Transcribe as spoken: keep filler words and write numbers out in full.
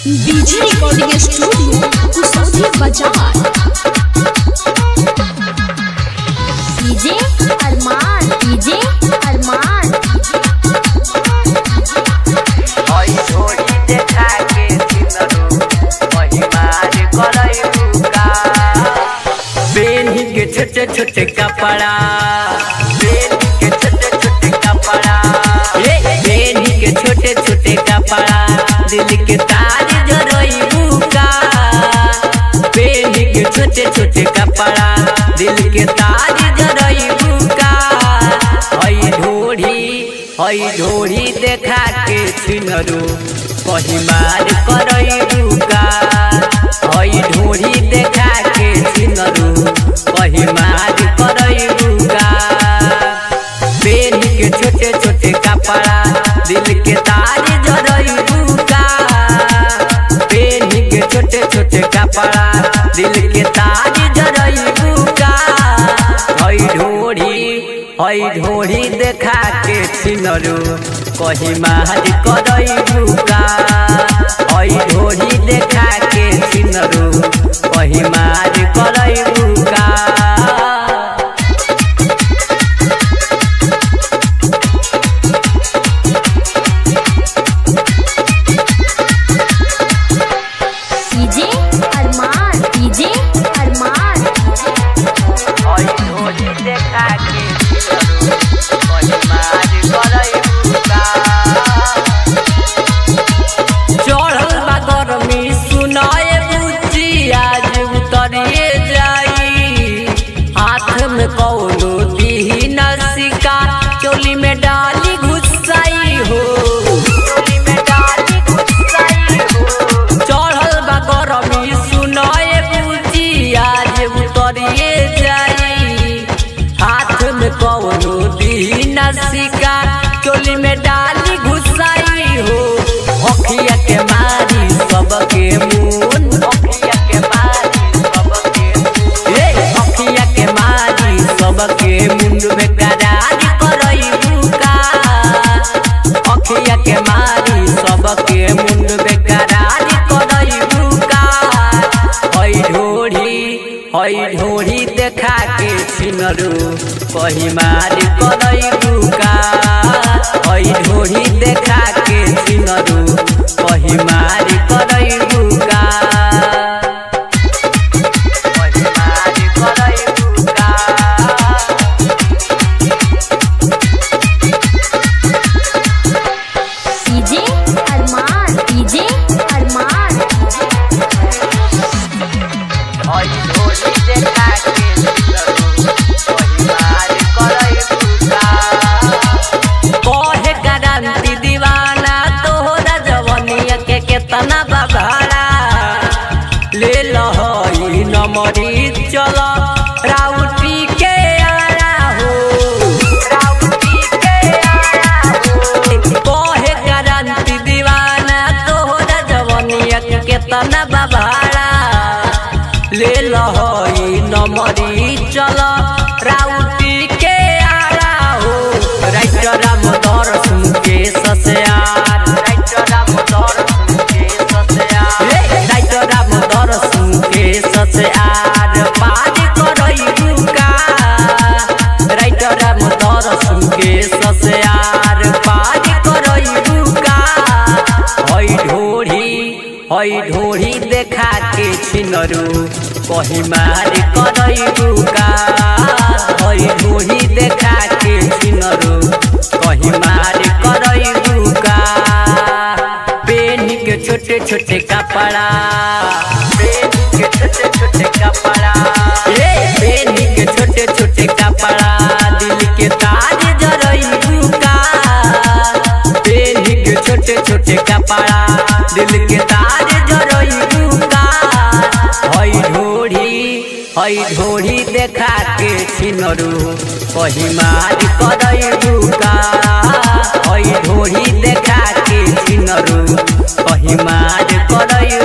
DJ recording studio Kusaudi बाजार। DJ अरमान DJ अरमान ओई छोड़ी देखा के सिनरो ओही मार करई रुका बेनी के छोटे छोटे कपड़ा बेनी के छोटे छोटे कपड़ा ए बेनी के छोटे छोटे कपड़ा दिल के तार जरई रुका बेनी के छोटे छोटे कपड़ा दिल के तार जरई रुका ओई ढोढ़ी ओई ढोढ़ी देखा के सिनरो कहीं मार करई रुका ओई ढोढ़ी देखा के सिनरो कहीं मार करई रुका बेनी के छोटे छोटे कपड़ा दिल के तार जरई रुका बेनी के छोटे छोटे कपड़ा दिल के तार जरई रुका ओई ढोढ़ी ओई ढोढ़ी देखा के सिनरो कहीं मार करई रुका ओई ढोढ़ी देखा के सिनरो कहीं मार करई रुका डीजे अरमान डीजे अरमान ओई ढोढ़ी देखा के सिनरो कहीं मार करई रुका चढ़ल बा गरमी सुनाए बुच्ची आज उतरिए जाई हाथ में कौनो दीही नसिका चोली में डाली घुसाई हो चोली में डाली घुसाई हो चढ़ल बा गरमी सुनाए बुच्ची आज उतरिए जाई हाथ में कौनो दीही नसिका चोली में डाली घुसाई हो अखिया के मारी सबके मुन अखिया के मारी सबके ए अखिया के मारी सबके मुंड में करारी करई रुका अखिया के मारी सबके मुंड में करारी करई रुका ओई ढोढ़ी ओई ढोढ़ी देखा के सिनरो कहीं मारी करई रुका ओई ढोढ़ी देखा के सिनरो कहीं मारी करई रुका कहीं मारी करई रुका डीजे अरमान डीजे अरमान ओई ढोढ़ी देखा के सिनरो कहीं मारी करई रुका कहे गारंटी दीवाना तोहरा जवनिया के केतना बभाड़ा ले लहई नमरी चल राउटी के आरा हो राउटी के आरा हो कहे गारंटी दीवाना तोहरा जवनिया के केतना बभाड़ा ले लहई नमरी चल राउटी के आरा हो राइटर राम दर्शन के ससयार राइटर राम दर्शन के ससयार राइटर राम दर्शन के ससयार पार करई रुका राइटर राम दर्शन के ससयार पार करई रुका ओई ढोढ़ी ओई ढोढ़ी देखा के सिनरो कहीं मार करई रुका ओई ढोढ़ी देखा के सिनरो कहीं मार करई रुका बेनी के छोटे छोटे कपड़ा बेनी के छोटे छोटे कपड़ा ए बेनी के छोटे छोटे कपड़ा दिल के तार जरई रुका बेनी के छोटे छोटे कपड़ा दिल के तार जरई रुका ओई ढोढ़ी ओई ढोढ़ी देखा के सिनरो कहीं मार करई रुका ओई ढोढ़ी देखा के सिनरो कहीं मार करई